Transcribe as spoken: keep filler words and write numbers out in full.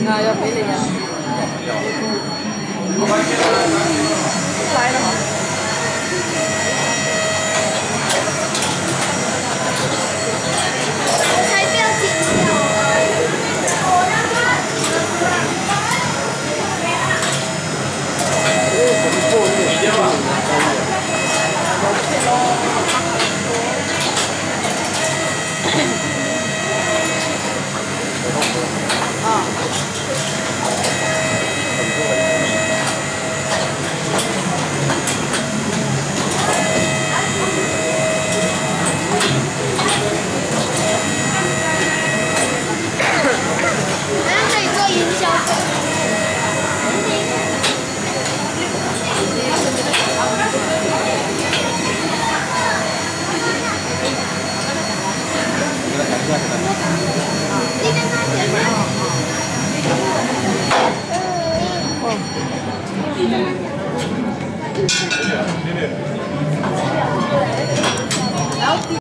啊，要飞了呀！来了吗？ 才不要剪掉啊！好像可以做营销。你跟他前面。哦。